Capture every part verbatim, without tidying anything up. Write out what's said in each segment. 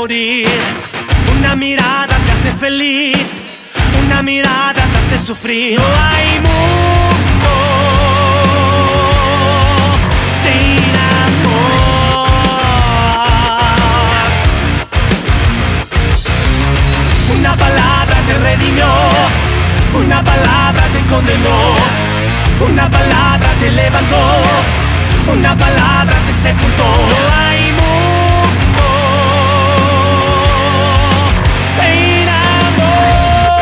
morir. Una mirada te hace feliz, una mirada te hace sufrir. No hay mundo sin amor. Una palabra te redimió, una palabra te condenó, una palabra te levantó, una palabra te sepultó. No hay mundo sin amor.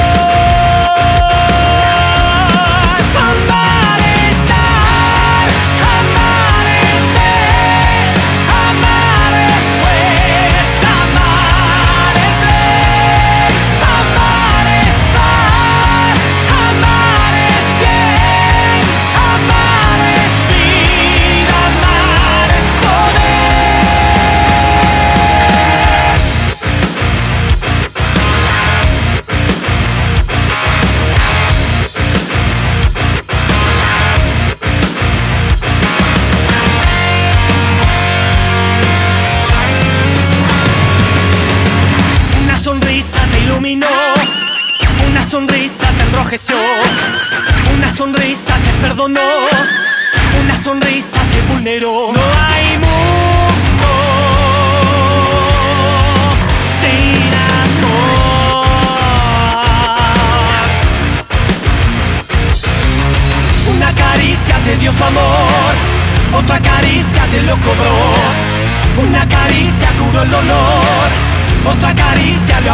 Amar es dar, amar es ver, amar es fuerza, amar es ley, amar es paz, amar es bien, amar es vida, amar es Una sonrisa te iluminó, una sonrisa te enrojeció, una sonrisa te perdonó, una sonrisa te vulneró. No hay mundo sin amor. Una caricia te dio su amor, otra caricia te lo cobró. Una caricia curó el dolor, otra caricia le